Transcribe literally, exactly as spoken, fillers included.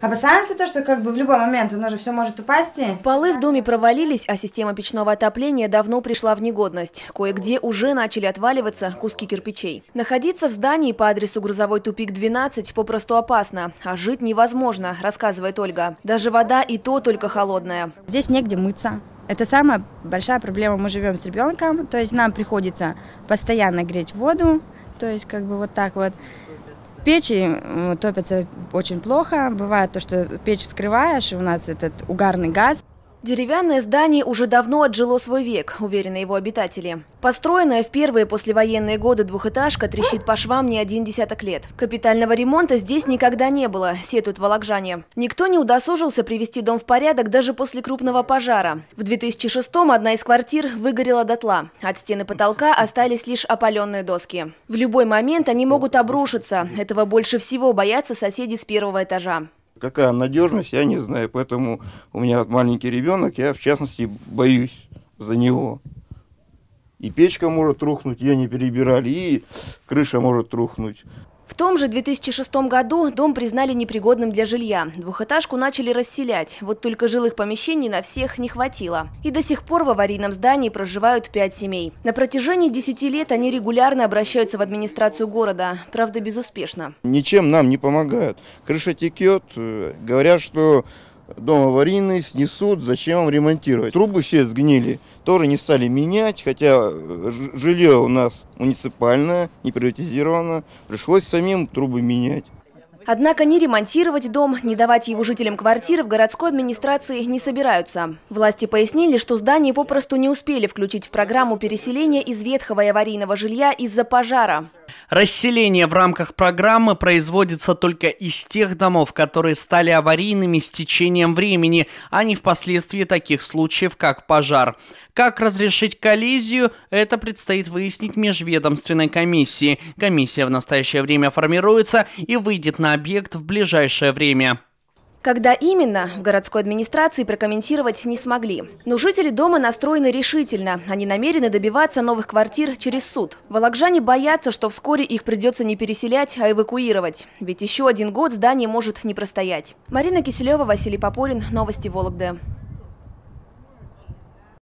Опасаемся то, что как бы в любой момент оно же все может упасть. Полы в доме провалились, а система печного отопления давно пришла в негодность. Кое-где уже начали отваливаться куски кирпичей. Находиться в здании по адресу Грузовой тупик двенадцать попросту опасно, а жить невозможно, рассказывает Ольга. Даже вода и то только холодная. Здесь негде мыться. Это самая большая проблема. Мы живем с ребенком, то есть нам приходится постоянно греть воду, то есть как бы вот так вот. Печи топятся очень плохо. Бывает то, что печь вскрываешь, и у нас этот угарный газ. Деревянное здание уже давно отжило свой век, уверены его обитатели. Построенная в первые послевоенные годы двухэтажка трещит по швам не один десяток лет. Капитального ремонта здесь никогда не было, сетуют волокжане. Никто не удосужился привести дом в порядок даже после крупного пожара. В две тысячи шестом одна из квартир выгорела дотла. От стены потолка остались лишь опаленные доски. В любой момент они могут обрушиться. Этого больше всего боятся соседи с первого этажа. Какая надежность, я не знаю, поэтому у меня маленький ребенок, я в частности боюсь за него. И печка может рухнуть, ее не перебирали, и крыша может рухнуть. В том же две тысячи шестом году дом признали непригодным для жилья. Двухэтажку начали расселять, вот только жилых помещений на всех не хватило. И до сих пор в аварийном здании проживают пять семей. На протяжении десяти лет они регулярно обращаются в администрацию города, правда безуспешно. Ничем нам не помогают. Крыша текет, говорят, что дом аварийный, снесут, зачем вам ремонтировать. Трубы все сгнили, тоже не стали менять, хотя жилье у нас муниципальное, не приватизировано, пришлось самим трубы менять. Однако ни ремонтировать дом, ни давать его жителям квартиры в городской администрации не собираются. Власти пояснили, что здание попросту не успели включить в программу переселения из ветхого и аварийного жилья из-за пожара. Расселение в рамках программы производится только из тех домов, которые стали аварийными с течением времени, а не впоследствии таких случаев, как пожар. Как разрешить коллизию, это предстоит выяснить межведомственной комиссии. Комиссия в настоящее время формируется и выйдет на объект в ближайшее время. Когда именно, в городской администрации прокомментировать не смогли. Но жители дома настроены решительно. Они намерены добиваться новых квартир через суд. Волокжане боятся, что вскоре их придется не переселять, а эвакуировать. Ведь еще один год здание может не простоять. Марина Киселева, Василий Попорин. Новости Вологды.